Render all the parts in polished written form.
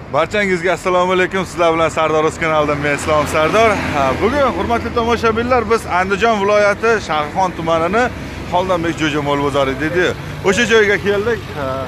Barchangizga assalomu alaykum. Sizlar bilan Sardor O'z kanalidan men Islom Sardor. Bugun hurmatli tomoshabinlar, biz Andijon viloyati Shahrixon tumanini Xoldonbek jo'ja mol bozori dedi. O'sha joyga keldik.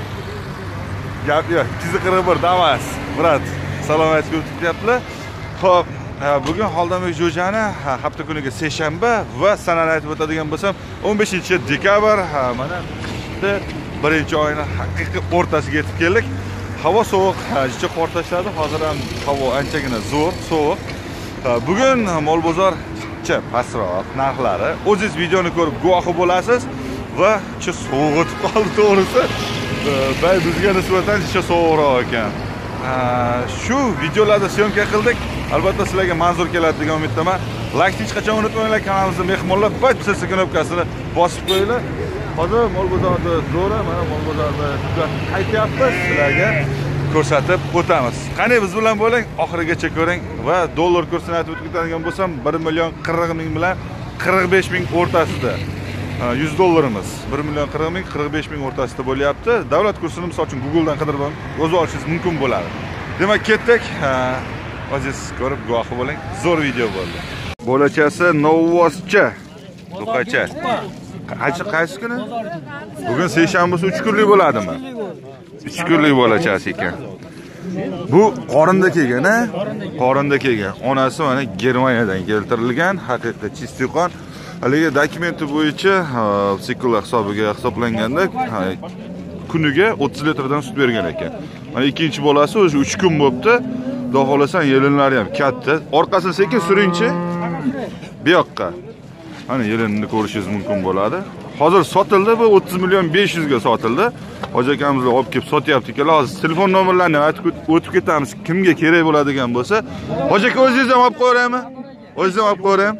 Gap yo'q. 241 Damas. Murat, salomat kutyaptilar. Xo'p, bugun Xoldonbek jo'jani hafta kuniga seshanba va sanani aytib o'tadigan bo'lsam 15-dekabr mana birinchi oyning haqiqiy o'rtasiga yetib keldik. Havo sovuq, jicha qor tashladi. Hozir ham havo anchagina zo'r, sovuq. Bugun mol bozor pastroq narxlari. O'zingiz videoni ko'rib guvohi bo'lasiz va jicha sovuq o'tib qoldi to'g'risi. Bizga nisbatan jicha sovuqroq ekan. Shu videolarda syomka qildik. Albatta sizlarga manzur keladi degan umiddaman. Like hech qachon unutmanglar, kanalimizga mehmonlar barchasi knopkasini bosib qo'yinglar. Hozir mol bozorda zo'ra, mana mol bozorda qaytyapmiz, sizlarga ko'rsatib o'tamiz. Qani biz bilan bo'ling, oxirigacha ko'ring va dollar kursini aytib o'tadigan bo'lsam 1.40 bilan 45.000 o'rtasida. 100 dollarimiz 1.40 45.000 o'rtasida bo'lyapti. Davlat kursini misol uchun Google dan qidirib o'zi olishingiz mumkin bo'ladi. Demak, ketdik. O'zingiz ko'rib guvohi bo'ling. Zo'r video bo'ldi. Bo'lachasi Novvoscha. To'qacha. Qaysi kuni? Bugun seshanbasi 3 kunlik bo'ladimi? 3 kunlik bo'lachasi ekan. Bu qorinda kelgan, a? Qorinda kelgan. Onasi mana Germaniyadan keltirilgan, haqiqiy chisti qon. Haligi dokumenti bo'yicha sikl hisobiga hisoblanganda kuniga 30 litrdan sut bergan ekan. Mana ikkinchi bolasi o'zi 3 kun bo'libdi. Xudo xolasan yelinlari ham katta. Orqasini sekin suringchi. Bu yoqqa. Hani yelinini ko'rishingiz mumkin bo'ladi. Hozir sotildi, bu 30 million 500 ga sotildi. Hoji akamiz olib kelib sotyapti ekanlar. Hozir telefon nomerlarini aytib o'tib ketamiz. Kimga kerak bo'ladigan bo'lsa, hoji aka o'zingiz ham olib qo'yaymi? O'zingiz ham olib qo'yaymi?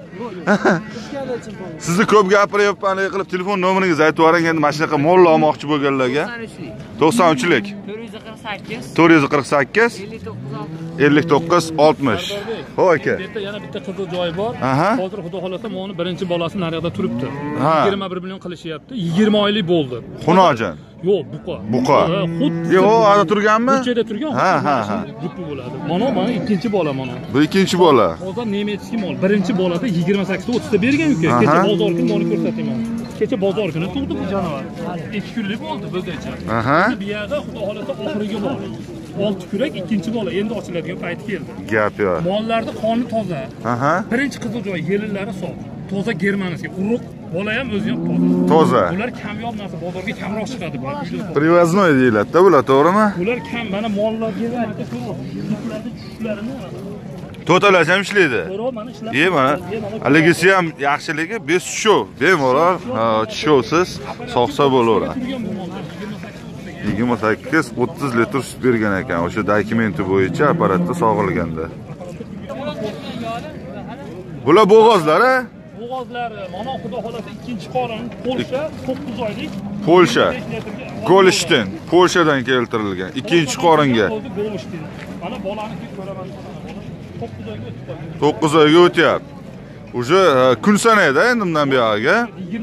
Sizni ko'p gapiryapman qilib telefon nomeringizni aytib yuboring, endi mana shunaqa mollar olmoqchi bo'lganlarga. 93lik 448 59 60. Ho aka. Yana bitta qizil joyi bor. Hozir xudo xolasa meni birinchi bolasi naryoqda turibdi. 21 million qilishyapti. 20 oylik bo'ldi. Xunojon. Yo'q, buqa. Buqa. Yo'q, ana turganmi? Ko'chada turgan. Ha. Buqa bo'ladi. Mana ikkinchi bola mana. Bu ikkinchi bola. Hozir nemetskiy mol. Birinchi bolada 28 ta 30 ta bergan uka. Kecha bozor kuni meni ko'rsataman. Kecha bozor kuni tug'di bu jonivar. 2 kunlik bo'ldi bizgacha. Bu yerda xudo xolasa oxiriga bor. 6 kurak ikkinchi bola endi ochiladigan payti keldi. Gap yo'q. Mollarda qoni toza. Birinchi qizil joy yelinlari sof. Toza germanskiy. Urug' bola ham o'zi ham toza. Ular kamyob narsa, bozorga kamroq chiqadi bular. Привозной deyiladi-da bular, to'g'rimi? Ular kam, mana mollarga marka ko'rib, tushlarini To'talash ham ishlaydi. Mana haligisi ham yaxshiligi 5 show, bemalol, showsiz soqsa bo'laveradi. 28-30 litr sut bergan ekan, o'sha dokumenti bo'yicha apparatda sog'ilganda. Bular bo'g'ozlar-a? Bo'g'ozlari, mana xudo xolasa ikkinchi qorin Polsha 9 oylik. Polsha. Golishtin, Polshadan keltirilgan. Ikkinchi qoringa. Mana bolani ko'raman. 9 oyga o'tyapti. Uje kun sanayda endi bundan buyog'iga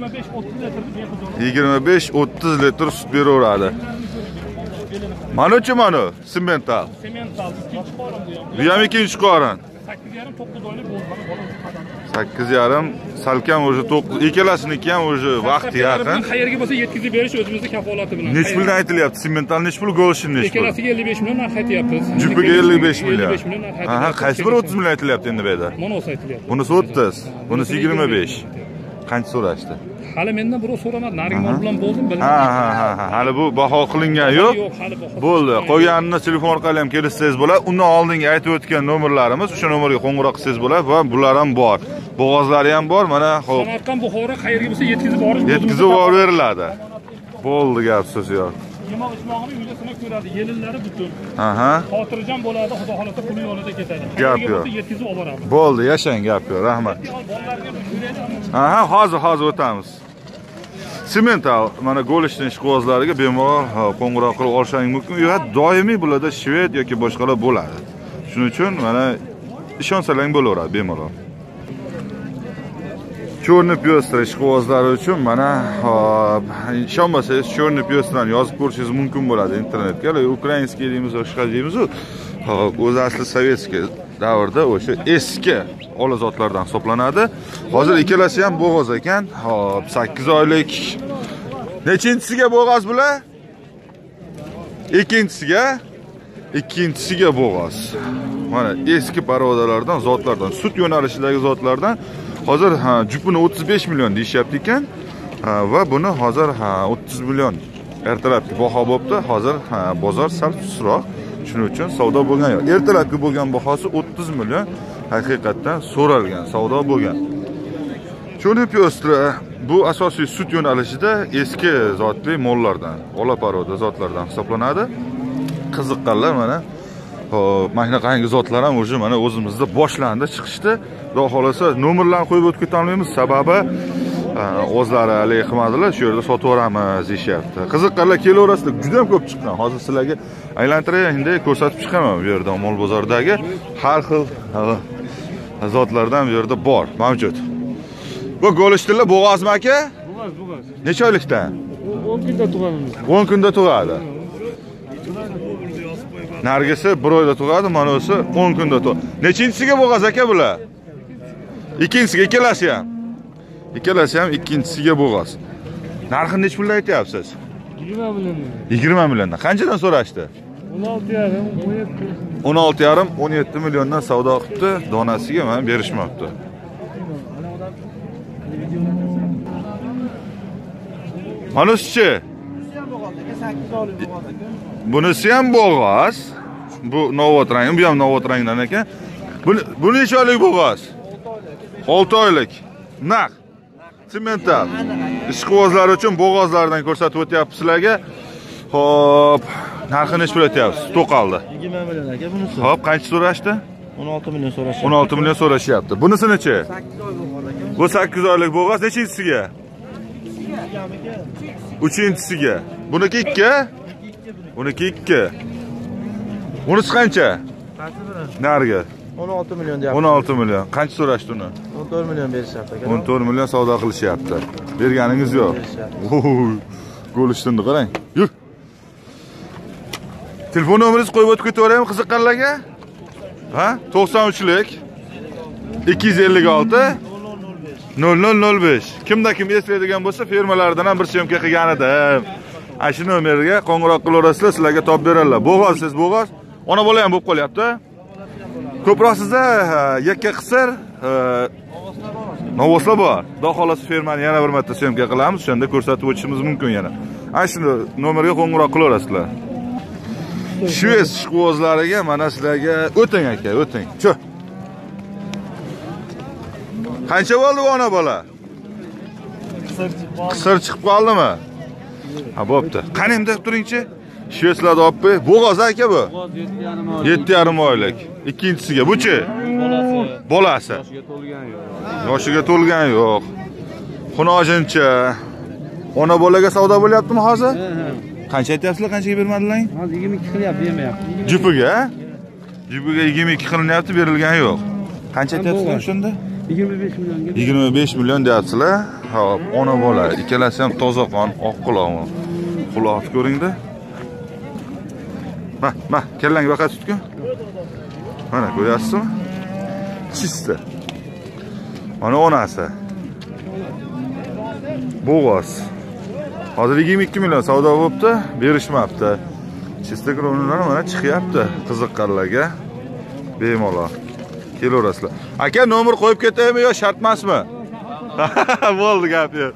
25-30 litr sut beraveradi. Mana-chi mana, semental. Semental ikkinchi qorin bu ham. Bu ham ikkinchi qorin. 8,5-9 oylik bo'ldi. 8,5 salkam o'zi 9, ikkalasiniki ham o'zi vaqti yaqin. Qayerga bo'lsa yetkazib berish o'zimizning kafolati bilan. Nech puldan aytilyapti? Semental nech pul, Golshin nech pul? Ikkalasiga 55 million narx aytyapmiz. Jupiga 55 million. 55 million narx aytyapmiz. Qaysi biri 30 million aytilyapti endi bu yerda? Mana o'zi aytilyapti. Bunisi 30, bunisi 25. Qancha so'rashdi? Hali mendan birov so'ramadi. Narimon bilan bo'ldim, bilmadim. Hali bu baho qilingan yo'q. Bo'ldi. Qolganini telefon orqali ham kelsangiz bo'ladi. Undan oldingi aytib o'tgan nomerlarimiz, o'sha nomerga qo'ng'iroq qilsangiz bo'ladi va bular ham bor. Bo'g'ozlari ham bor. Mana xo'p. Samarqand, Buxoro qayerga bo'lsa yetkazib borish. Yetkazib yuboriladi. Bo'ldi, gap so'z yo'q. Yemoq ichmog'ini uyda sinab ko'radi. Yelinlari butun. Xotirjam bo'ladi, xudo xolasa puli yo'lida ketadi. Gap yo'q. Yetkazib olib boramiz. Bo'ldi, yashang, gap yo'q. Rahmat. Hozir o'tamiz. Semental mana Golishtin ishqibozlariga bemalol qo'ng'iroq qilib olishingiz mumkin. Yo'q, doimiy bularda shved yoki boshqalar bo'ladi. Shuning uchun mana ishonsalang bo'laveradi bemalol. Черный пёстрый ishqibozlari uchun mana ishonmasangiz черный pёstrani yozib ko'rishingiz mumkin bo'ladi internetga. Ukrainskiy deymiz, boshqa deymiz. Hop, o'zi asli sovetskiy davrda o'sha eski olazotlardan hisoblanadi. Hozir ikkalasi ham bo'g'oz ekan. Hop, 8 oylik. Nechinchisiga bo'g'oz bular? Ikkinchisiga bo'g'oz. Mana eski parodalardan, zotlardan, sut yo'nalishidagi zotlardan hozir jupini 35 million deyishyapti ekan. Va buni hozir 30 million ertalabki baho bo'pti. Hozir bozor sal sustroq. Shuning uchun savdo bo'lgan yo'q. Ertalabki bo'lgan bahosi 30 million haqiqatdan so'ralgan, savdo bo'lgan. Chuni pyostra bu asosiy sut yo'nalishida eski zotli mollardan, ola paroda zotlardan hisoblanadi. Qiziqqanlar mana mana qanday zotlar ham o'sha mana o'zimizda boshlandi, chiqishdi. Xudo xolasa nomerlarni qo'yib o'tib keta olmaymiz, sababi o'zlari hali qilmadilar, shu yerda sotib yuboramiz deyishyapti. Qiziqqanlar kelaverasizlar, juda ham ko'p chiqqan. Hozir sizlarga aylantirayinda ko'rsatib chiqaman bu yerda mol bozoridagi har xil zotlardan bu yerda bor, mavjud. Bu go'lishtlar bo'g'ozmi aka? Bo'g'oz. Necha oylikdan? 10 kunda tug'adimiz. 10 kunda tug'adi. Nargisi 1 oyda tug'adi, mana o'si 10 kunda tug'adi. Nechinchisiga bo'g'oz aka bular? Ikkinchisiga, ikkalasi ham ikkinchisiga bo'g'oz. Narxini nech pulga aytyapsiz? 20 million. 20 milliondan. Qanchadan so'rashdi? 16,5, 17. 16,5-17 milliondan savdo qilibdi. Donasiga men berishmabdi. Manuschi. Bunisi ham bo'g'oz. Bu novot rang, bu ham novot rangdan ekan. Bu necha oylik bo'g'oz? 6 oylik. Naq. Semental. Ishqibozlar uchun bo'g'ozlardan ko'rsatib o'tyapmiz sizlarga. Xo'p, narxini nech pul aytyapsiz? To'qaldi. 20 million aka bunisi. Xo'p, qancha so'rashdi? 16 million so'rashyapti. 16 million so'rashyapti. Bunisi necha? 8 oy bo'lgan aka. Bu 8 oylik bo'g'oz nechinchisiga? 3-inchisiga. Buniki 2? Buniki 2. Bunisi qancha? Narga. 16 million deyapti. 16 million. Qancha so'rashdi uni? 14 million berishyapti aka. 14 million savdo qilishyapti. Berganingiz yo'q. Go'lishtini qarang. Yur. Telefon nomeringizni qo'yib o'tib ketaveraymi qiziqqanlarga? Ha? 93lik 256 0005. Kimda kim eslaydigan bo'lsa, fermalardan ham bir syomka qilgan edim. Ana shu nomerga qo'ng'iroq qilaverasizlar, sizlarga topib beradilar. Bo'g'ozsiz, bo'g'oz. Ona bola ham bo'lib qolyapti. Ko'proq sizda yakka qisir novoslar bor. Xudo xolasa fermani yana bir marta syomka qilamiz, o'shanda ko'rsatib o'tishimiz mumkin yana. Ana shu nomerga qo'ng'iroq qilaverasizlar. Shvets ishqibozlariga mana sizlarga o'ting aka, o'ting. Cho. Qancha bo'ldi bu ona bola? Qisir chiqib qoldimi? Ha, bo'pti. Qani ham deb turingchi. Shvetslarni olib qo'y. Bo'g'oz aka bu. 7,5 oylik. Ikkinchisiga buchi? Bolasi. Yoshiga to'lgan yo'q. Xunojincha. Ona bolaga savdo bo'lyaptimi hozir? Qancha aytyapsizlar, qanchaga bermadilar? Hozir 22 qilyapti, bermayapti. Jupiga? Jupiga 22 qilinyapti, berilgan yo'q. Qancha aytyapsizlar shunda? 25 millionga. 25 million deyapsizlar. Hop, ona bola, ikkalasi ham toza qon, oq quloqmi. Quloqni ko'ringda. Ma, kellangi baqa tutku. Mana ko'ryapsizmi? Chista. Mana onasi. Bo'g'oz. Hozir 22 million savdo bo'libdi, berishmabdi. Chista kronlar mana chiqyapti qiziqqanlarga. Bemalol kelaverasizlar. Aka, nomer qo'yib ketaymi yo shart emasmi? Bo'ldi gap yo'q.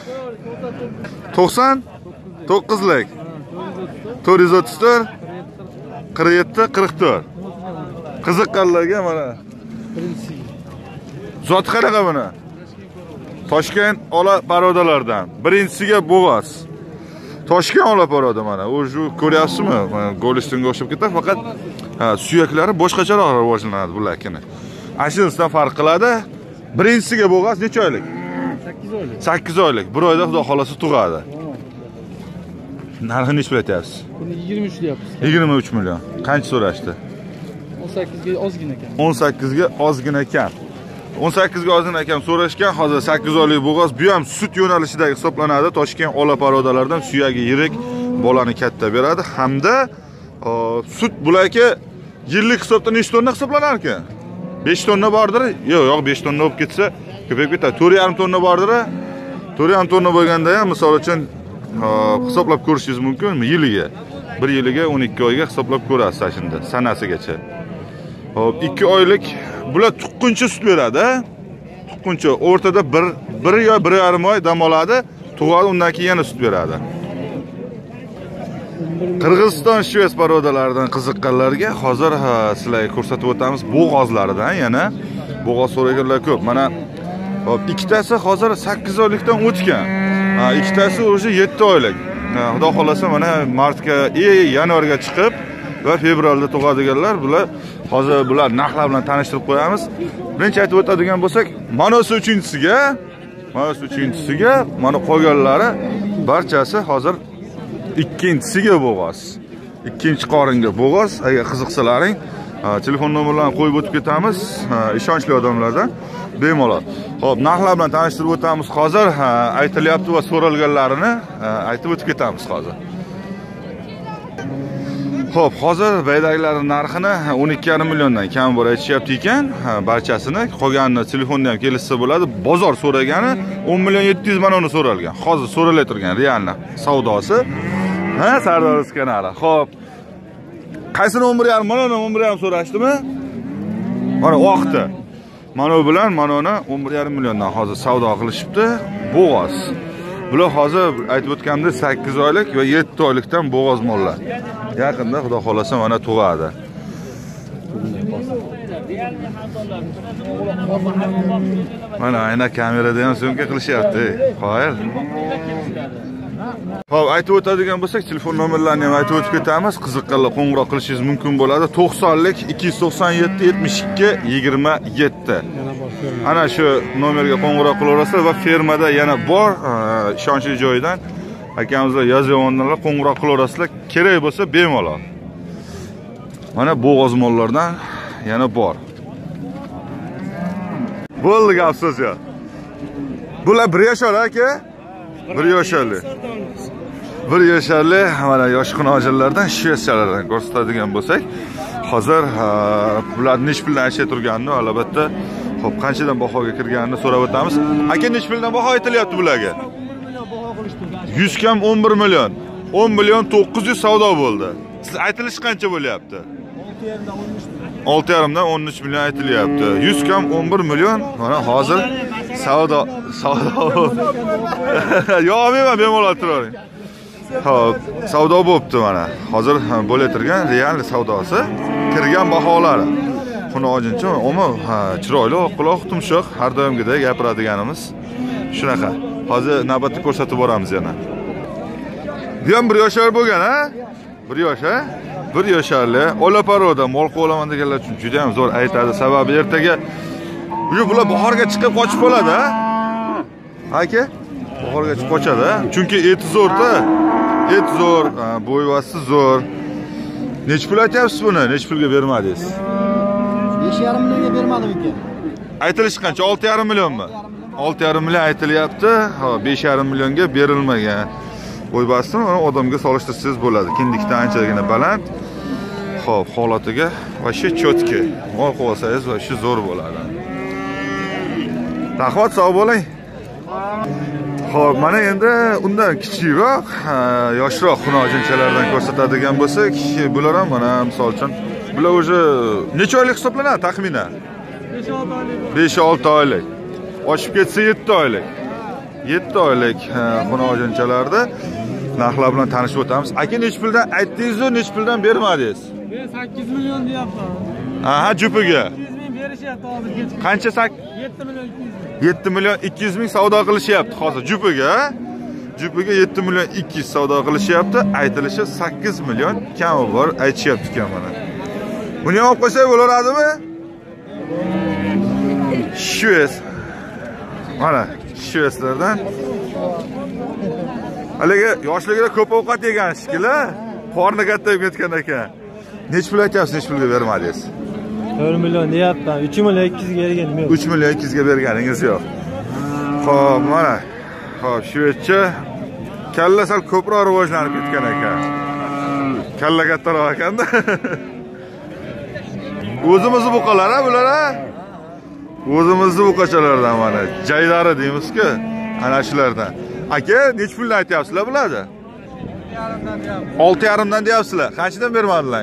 99lik 434 47 44. Qiziqqanlarga mana. Zot qanaqa buni? Toshkent ola parodalardan. Birinchisiga bo'g'oz. Toshkent ola paroda mana. U shu ko'ryapsizmi? Mana go'listonga o'xshab ketadi, faqat suyaklari boshqacharoq rivojlanadi bularkini. Ashunisidan farq qiladi. Birinchisiga bo'g'oz necha oylik? 8 oylik. 8 oylik. 1 oyda xudo xolasa tug'adi. Narxini nech pul aytyapsiz? Buni 23 deyapmiz. 23 million. Qancha so'rashdi? 18 ga ozgina ekan. 18 ga ozgina ekan. 18 ga ozgina ekan so'rashgan. Hozir 8 oylik bo'g'oz. Bu ham sut yo'nalishidagi hisoblanadi. Toshkent ola parodalardan suyagi yirik, bolani katta beradi hamda sut bulaki yillik hisobda nechta tonna hisoblanar ekan? 5 tonna bordir. Yo'q, 5 tonna bo'lib ketsa, ko'payib ketadi. 4,5 tonna bordir. 4,5 tonna bo'lganda ham, misol uchun, hisoblab ko'rishingiz mumkin yiliga. 1 yiliga 12 oyga hisoblab ko'rasiz shunda, sanasigacha. Hop, 2 oylik bular tuqquncha sut beradi. Tuqquncha o'rtada 1 yo 1,5 oy dam oladi, tug'adi, undan keyin yana sut beradi. Qirg'iziston shvets parodalaridan qiziqqanlarga hozir sizlarga ko'rsatib o'tamiz bo'g'ozlaridan yana. Bo'g'oz so'raganlar ko'p. Mana hop, ikkitasi hozir 8 oylikdan o'tgan. Ikkitasi o'sha 7 oylik. Xudo xolasa mana martga, yanvarga chiqib va fevralda tug'adiganlar bular. Hozir bular narxlar bilan tanishtirib qo'yamiz. Birinchi aytib o'tadigan bo'lsak, mana shu uchinchisiga, mana qolganlari barchasi hozir ikkinchisiga bo'g'oz. Ikkinchi qoringa bo'g'oz. Agar qiziqsalaring, telefon nomerlarini qo'yib o'tib ketamiz. Ishonchli odamlardan bemalol. Xo'p, narxlar bilan tanishtirib o'tamiz. Hozir aytilyapti va so'ralganlarini aytib o'tib ketamiz hozir. Xo'p, hozir baydagilarning narxini 12,5 milliondan kam bor aytishyapti ekan. Barchasini qolganini telefonda ham kelishsa bo'ladi. Bozor so'ragani 10 million 700 mingni so'ralgan. Hozir so'ralay turgan realni savdosi. Sardor kanali. Xo'p. Qaysini 11,5, mana 11,5 so'rashdimi? Mana vaqti. Mana bilan manoni 11,5 milliondan hozir savdo qilishibdi. Bo'g'oz. Bular hozir aytib o'tganimda 8 oylik va 7 oylikdan bo'g'oz mollar. Yaqinda xudo xolasa mana tug'adi. Mana ayna kamerada ham syomka qilishyapti. Qoyil. Xo'p, aytib o'tadigan bo'lsak, telefon nomerlarini ham aytib o'tib ketamiz. Qiziqqanlar qo'ng'iroq qilishingiz mumkin bo'ladi. 90lik 297 72 27. Ana shu nomerga qo'ng'iroq qilaverasizlar va fermada yana bor, ishonchli joydan akamizlar yozyaptilar, qo'ng'iroq qilaverasizlar. Kerak bo'lsa bemalol. Mana bo'g'oz mollardan yana bor. Bo'ldi gap so'z yo'q. Bular 1 yoshar aka? 1 yoshli. 1 yoshli mana yosh xonojillardan shvetslardan ko'rsatadigan bo'lsak, hozir bular nech puldan aytib turganini albatta, xo'p, qanchadan bahoga kirganini so'rab o'tamiz. Aka, nech puldan baho aytilyapti bularga? 100 kam 11 million. 10 million 900 savdo bo'ldi. Siz aytilish qancha bo'lyapti? 6,5 dan 13 million aytilyapti. 100 kam 11 million. Mana hozir savdo. Yo'qmi, bemalol turavering. Xo'p, savdo bo'pti mana. Hozir bo'la turgan real savdosi, kirgan baholari. Xunojincha, ammo chiroyli, quloq tumshoq, har doimgidek gapiradiganimiz shunaqa. Hozir navbatda ko'rsatib boramiz yana. Bu ham 1 yoshar bo'lgan, ha? 1 yosh, ha? 1 yosharli Olaparoda mol qo'laman deganlar uchun juda ham zo'r aytadi. Sababi ertaga bular bahorga chiqib qochib qoladi, ha? Aka, bahorga chiqib qochadi, chunki eti zo'rda. Et zo'r, bo'yvasi zo'r. Nech pul aytyapsiz buni? Nech pulga bermadingiz? 5,5 millionga bermadim ekan. Aytilish qancha? 6,5 millionmi? 6,5 million aytilyapti. Ha, 5,5 millionga berilmagan. Bo'yvasini odamga solishtirsangiz bo'ladi. Kindikdan anchagina baland. Xo'p, holatiga va shu chotki. Mol qo'ysangiz va shu zo'r bo'ladi. Rahmat, sog' bo'ling. Xo'p, mana endi undan kichikroq, yoshroq xunojinchalardan ko'rsatadigan bo'lsak, bular ham mana misol uchun bular o'zi necha oylik hisoblanadi taxminan? 5-6 oylik. Oshib ketsa 7 oylik. 7 oylik xunojinchalarda narxlar bilan tanishib o'tamiz. Aka, nech puldan aytdingiz-ku, nech puldan bermadingiz? Men 8 million deyapman. Aha, jupiga. 200 ming berishyapti hozirgacha. Qancha 7 million 200 ming. 7 million 200 ming savdo qilishyapti hozir jupiga. Jupiga 7 million 200 savdo qilishyapti. Aytilishi 8 million kami bor aytishyapti ekan mana. Buni ham olib qo'ysak bo'laradimi? Shvets. Mana shvetslardan. Haliga yoshligida ko'p ovqat yegan shekilli, qorni kattayib ketgan ekan. Nech pul aytyapsiz, nech pulga bermadingiz? 4 million deyapman. 3 million 200 ga berganim yo'q. 3 million 200 ga berganingiz yo'q. Xo'p, mana. Xo'p, shvetscha kalla sal ko'proq rivojlanib ketgan ekan. Kalla kattaroq ekanda. O'zimizni buqalar ha bular ha. O'zimizni buqachalardan mana. Jaydari deymiz-ku, ana shulardan. Aka, nech puldan aytyapsizlar bularni? 6,5 dan deyapsizlar. Qanchadan bermadilar?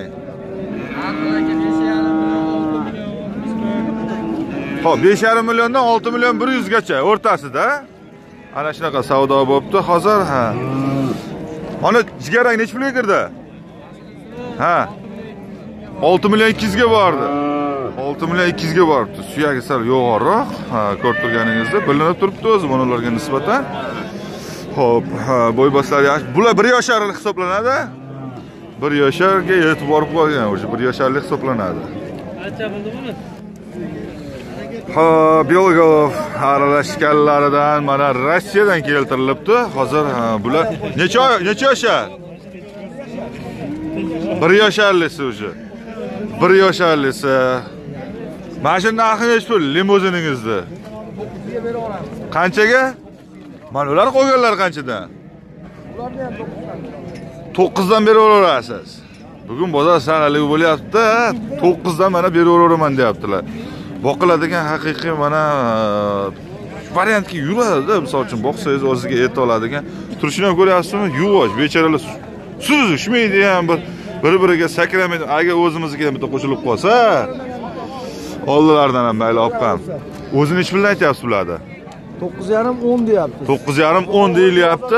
Xo'p, 5,5 milliondan 6 million 100 gacha o'rtasida. Ana shunaqa savdo bo'pti hozir, ha. Mana jigarang nech pulga kirdi? Ha. 6 million 200 ga bordi. 6 million 200 ga boribdi. Suyagi sal yo'g'onroq, ha, ko'rib turganingizdek, bilinib turibdi o'zi bularga nisbatan. Xo'p, bo'y boslar yaxshi. Bular 1 yosharlik hisoblanadi. 1 yosharga yetib borib qolgan, o'sha 1 yosharlik hisoblanadi. Qancha bo'ldi buni? Ha, Belgov aralashganlaridan mana Rossiyadan keltirilibdi. Hozir bular necha yoshar? 1 yosharlisi o'sha. 1 yosharlisi. Mana shu narxi nech pul limuziningizni? Qanchaga? Mana ular qo'yganlar qanchadan? 9dan beraverasiz. Bugun bozor saraligi bo'lyapti. 9dan mana beraveraman deyaptilar. Boqiladigan haqiqiy mana variantga yuradi-da, misol uchun boqsangiz o'ziga et oladigan. Turishini ham ko'ryapsizmi? Yuvosh, bechoralar suzishmaydi ham bir-biriga sakramaydi. Agar o'zimizga ham bitta qo'shilib qolsa, oldilaridan ham mayli olib qam. O'zini nech puldan aytyapsiz bularni? 9,5 10 deyapti. 9,5 10 deyilyapti.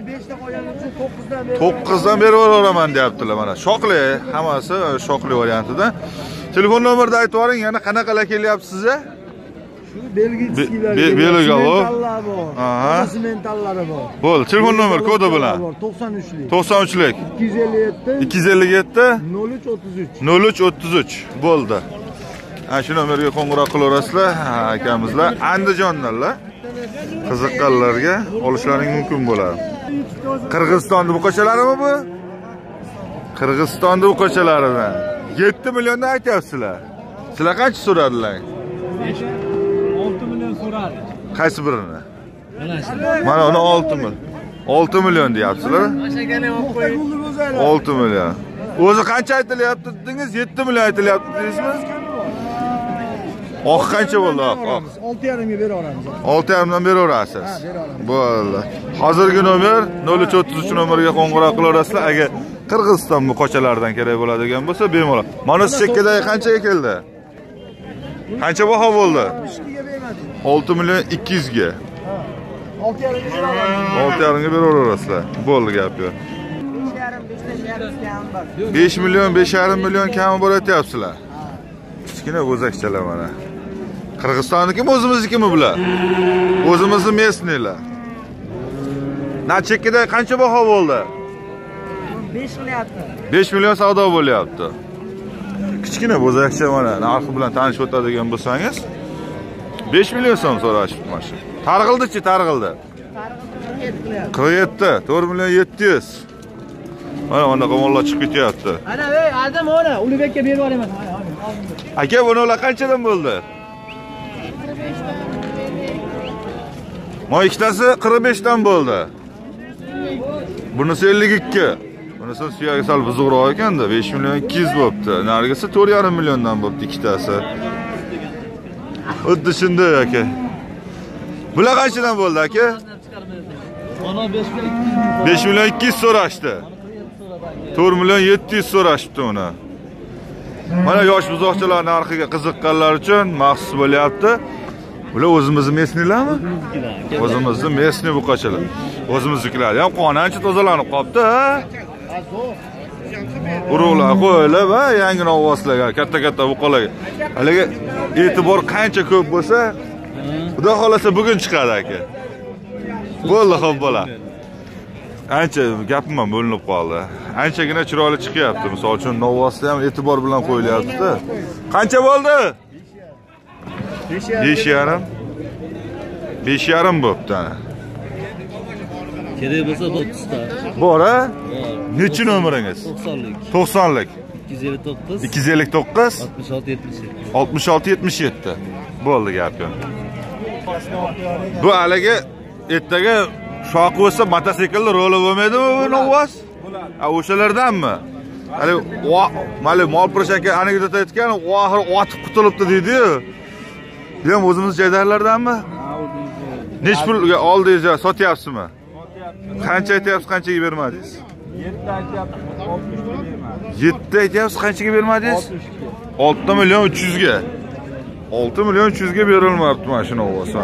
9dan beraveraman deyaptilar mana. Shoqli, hammasi shoqli variantida. Telefon nomerni aytib yuboring, yana qanaqalar kelyapsiz sizga? Shu belgitskilar. Belgalo. Aha. Sementallari bor. Bo'ldi, telefon nomer kodi bilan. 93lik. 93lik. 257 257 0333. 0333 bo'ldi. Ana shu nomerga qo'ng'iroq qilaverasizlar, akamizlar Andijondanlar. Qiziqqanlarga olishlaring mumkin bo'ladi. Qirg'izistonning buqachalarimi bu? Qirg'izistonning buqachalaridan 7 milliondan aytyapsizlar. Sizlar qancha so'radilar? 6 million so'radi. Qaysi birini? Mana uni 6 million. 6 million deyapsizlar. Mashagani olib qo'ying. 6 million. O'zi qancha aytilyapti dedingiz? 7 million aytilyapti deysizmi? Oq qancha bo'ldi? 6,5 ga beraveramiz. 6,5 dan beraverasiz. Bo'ldi. Hozirgi nomer 0333 nomeriga qo'ng'iroq qilaverasizlar. Agar Qirg'iziston buqachalaridan kerak bo'ladigan bo'lsa, bemalol. Mana shu chekkadagi qanchaga keldi? Qancha baho bo'ldi? 6 million 200 ga. 6,5 ga beraverasizlar. Bo'ldi gap yo'q. 5 million 5,5 million kami bo'latyapsizlar. Kichkina bo'zakchalar mana. Qirg'izistonnikimi, o'zimiznikimi bular? O'zimizni mesnilar. Na chekkada qancha baho bo'ldi? 5 qilyapti. 5 million savdo bo'lyapti. Kichkina bo'zakcha mana, narxi bilan tanishib o'tadigan bo'lsangiz, 5 million so'm so'rashibdi mana shu. Targ'ildi-chi, targ'ildi. 47, 4 million 700. Mana unaqa mollar chiqib ketyapti. Ana, ey, Adam ona, Ulubekka berib yuboraman. Aka, bular qanchadan bo'ldi? Moy ikkitasi 45 dan bo'ldi. Bunisi 52. Bunisi suyagi sal buzuqroq ekanda, 5 million 200 bo'pti. Nargisi 4,5 milliondan bo'pti ikkitasi. Xuddi shunday aka. Bular qanchadan bo'ldi aka? Mana 5 million 200 so'rashdi. 4 million 700 so'rashibdi uni. Mana yosh buzoqchalar narxiga qiziqqanlar uchun maxsus bo'lyapti. Bular o'zimizning mesnilarmi? O'zimizning mesni buqachalar. O'zimiznikilar ham qonancha tozalanib qopti, ha? Urug'lar qo'yilib va yangi novvoslarga, katta-katta buqalarga. Haliga e'tibor qancha ko'p bo'lsa, xudo xolasa bugun chiqadi aka. Bo'ldi, xo'p bola. Ancha gapim ham bo'linib qoldi. Anchagina chiroyli chiqyapti. Misol uchun novvosda ham e'tibor bilan qo'yilyapti-da. Qancha bo'ldi? 5,5. 5,5 bo'pti ana. kerak bo'lsa bo'pti. Bor a? Nechi nomeringiz? 90lik. 90lik. 259 259 66 77. 66 77. Bo'ldi gap yo'q. Bu haliga ertaga shoqi bo'lsa mototsiklda roli bo'lmaydimi bu novvos? A o'shalardanmi? Hali mana mol pirish aka anekdot aytgan, oxir otib qutulibdi deydi-yu. Ham o'zimiz jaydarlardanmi? Nech pulga oldingiz yo sotyapsizmi? Qancha aytyapsiz, qanchaga bermadingiz? 7 aytyapti, 60 bermayman. 7 aytyapsiz, qanchaga bermadingiz? 6 million 300 ga. 6 million 300 ga berilmayapti mana shuni bo'lsa.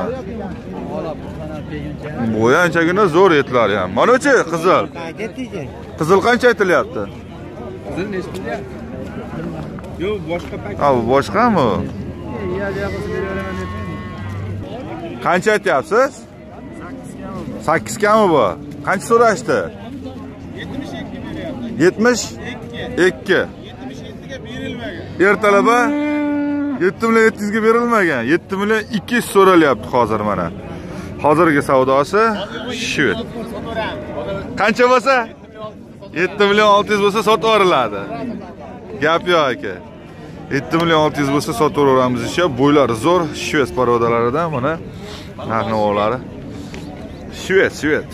Bu anchagina zo'r etlar ham. Mana-chi qizil. Qizil qancha aytilyapti? Qizil nechta deyapti? Yo'q, boshqa paket. Ha, bu boshqami? Qancha aytyapsiz? 8 kami bu. Qancha so'rashdi? 72. 77 ga berilmagan. Ertalaba 7 million 700 ga berilmagan. 7 million 200 so'ralyapti hozir mana. Hozirgi savdosi shu. Qancha bo'lsa? 7 million 600 bo'lsa sotib yuboriladi. Gap yo'q aka. 7 million 600 bo'lsa sotib yuboramiz ishga. Bo'ylari zo'r, shved parodalaridan mana narx-navolar. Shved.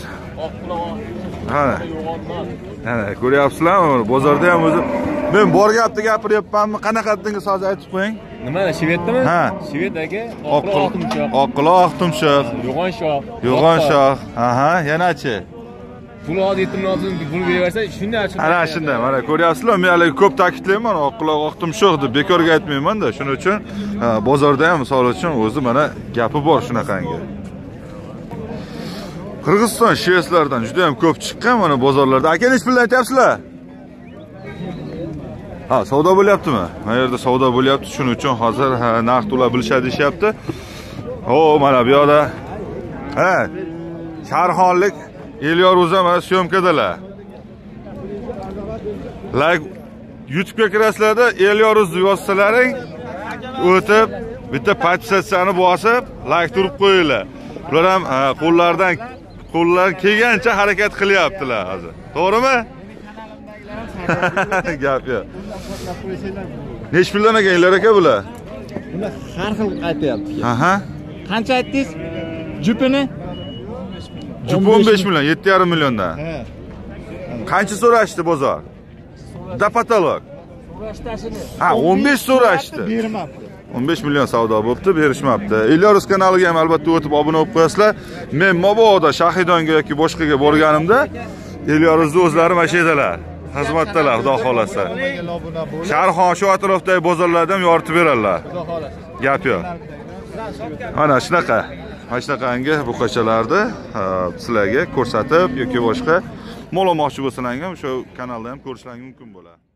Ana, ko'ryapsizlarmi? Bozorda ham o'zi men bor gapni gapiryapmanmi? Qanaqa dingiz hozir aytib qo'ying. Nima, Shvedmi? Ha. Shved aka, Oqquloq, tumshuq. Yo'g'on shoh. Aha, yanachi. Pul hozir 7 million pul beraversa, shunday achib. Ana shunday, mana ko'ryapsizlar, men hali ko'p ta'kidlayman, oqquloq, tumshuq deb bekorga aytmayman-da. Shuning uchun bozorda ham misol uchun o'zi mana gapi bor shunaqangi. Qirg'iziston shvetslardan juda ham ko'p chiqqan mana bozorlarda. Aka nech puldan aytyapsizlar? Ha, savdo bo'lyaptimi? Mana yerda savdo bo'lyapti. Shuning uchun hozir narx to'lab bilishadi deyapti. Mana bu yoqda Sharxonlik Elyor o'zi mana syomkadalar. Like YouTube'ga kirasizlarda Elyor o'zi yossalaring o'tib bitta podpisatsiyani bosib, like turib qo'yinglar. Ular ham qo'llar kelgancha harakat qilyaptilar hozir. To'g'rimi? Gap yo'q. Nech puldan ekanlar aka bular? Bular har xil aytyapti. Aha. Qancha aytdingiz? Jupini? Jup 15 million, 7,5 milliondan. Qancha so'rashdi bozor? Da patolog. Ha, 15 so'rashdi. Bermabdi. 15 million savdo bo'pti, berishmabdi. Elyorus kanaliga ham albatta o'tib obuna bo'lib qo'yasizlar. Men mabodo Shahidonga yoki boshqaga borganimda Elyorusni o'zlari mashinalar, xizmatdalar, xudo xolasa. Sharxon shu atrofdagi bozorlarda ham yoritib beradilar. Xudo xolasa. Gap yo'q. Mana shunaqa. Mana shunaqangi buqachalarni sizlarga ko'rsatib yoki boshqa mol olmoqchi bo'lsalaring ham shu kanalda ham ko'rishlaringiz mumkin bo'ladi.